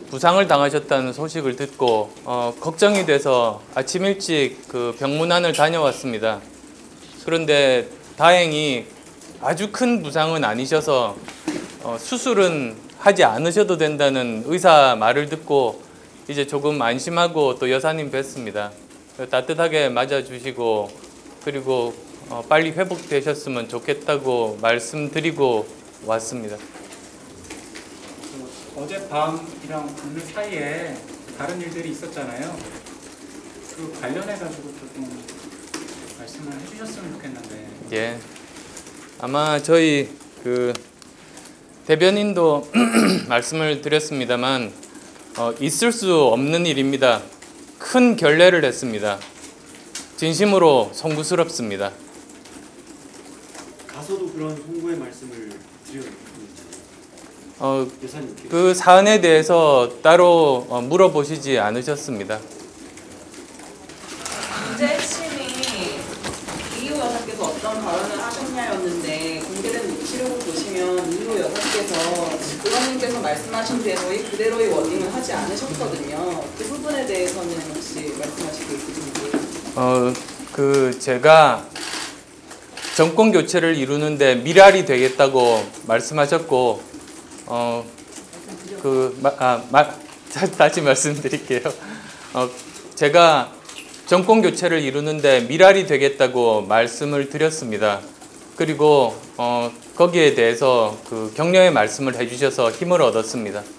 부상을 당하셨다는 소식을 듣고 걱정이 돼서 아침 일찍 그 병문안을 다녀왔습니다. 그런데 다행히 아주 큰 부상은 아니셔서 수술은 하지 않으셔도 된다는 의사 말을 듣고 이제 조금 안심하고 또 여사님 뵀습니다. 따뜻하게 맞아주시고 그리고 빨리 회복되셨으면 좋겠다고 말씀드리고 왔습니다. 어젯밤이랑 오늘 사이에 다른 일들이 있었잖아요. 그 관련해가지고 조금 말씀을 해주셨으면 좋겠는데. 예, 아마 저희 그 대변인도 말씀을 드렸습니다만 있을 수 없는 일입니다. 큰 결례를 했습니다. 진심으로 송구스럽습니다. 가서도 그런 송구의 말씀을 드렸습니다. 여사님께. 그 사안에 대해서 따로 물어보시지 않으셨습니다. 문제 핵심이 이호 여사께서 어떤 발언을 하셨냐였는데 공개된 녹취록을 보시면 이호 여사께서 의원님께서 말씀하신 대로의 그대로의 워딩을 하지 않으셨거든요. 그 부분에 대해서는 혹시 말씀하실 게 있으신지? 제가 정권 교체를 이루는데 미랄이 되겠다고 말씀하셨고 다시 말씀드릴게요. 제가 정권 교체를 이루는데 미랄이 되겠다고 말씀을 드렸습니다. 그리고 거기에 대해서 그 격려의 말씀을 해주셔서 힘을 얻었습니다.